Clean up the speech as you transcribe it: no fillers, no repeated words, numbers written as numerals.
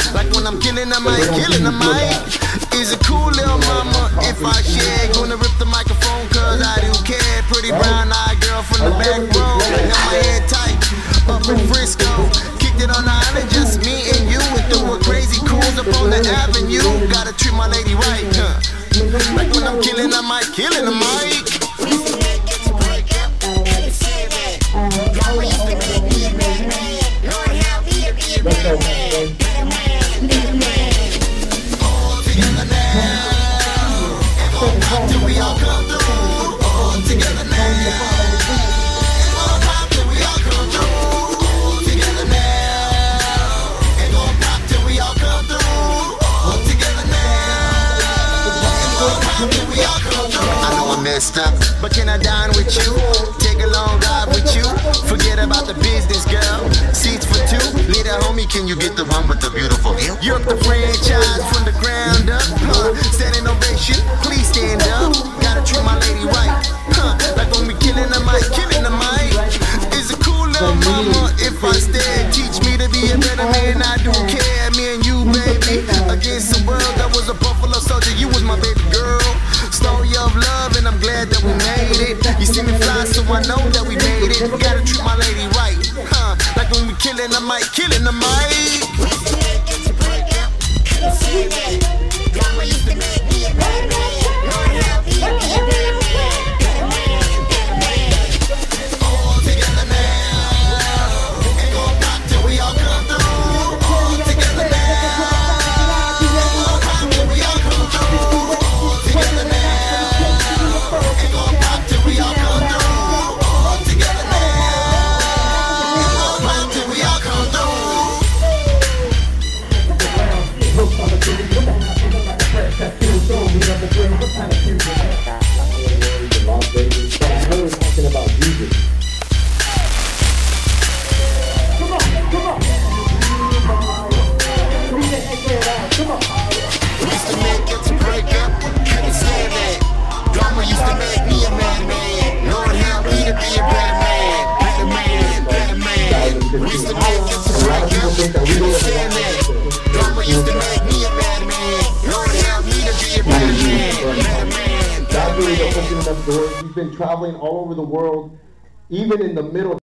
Like when I'm killing the mic, Is it cool, little mama, if I share? Gonna rip the microphone cause I do care. Pretty brown-eyed girl from the back row. Got my head tight, up in Frisco. Kicked it on the island, just me and you. And threw a crazy cruise up on the avenue. Gotta treat my lady right, Like when I'm killing the mic, up, but can I dine with you? Take a long drive with you? Forget about the business, girl. Seats for two. Little homie, can you get the one with the beautiful view? You're the franchise from the ground up. Standing ovation, please stand up. Gotta treat my lady right. Like when we killing the mic, Is it cool, little mama, if I stay? Teach me to be a better man, I do care. Me and you, baby, against the world. That was a Buffalo Soldier, you was my baby girl. Story of love, and I'm glad that we made it. You see me fly, so I know that we made it. Gotta treat my lady right, like when we killing the mic, Drama used to make me a bad man. Lord help me to be a better man. All together now, ain't gon' pop till we all come through. All together now, ain't gon' pop till we all come through. All together now, ain't gon' pop till we all come through. All together now, ain't gon' pop till we all come through. He's been traveling all over the world, even in the middle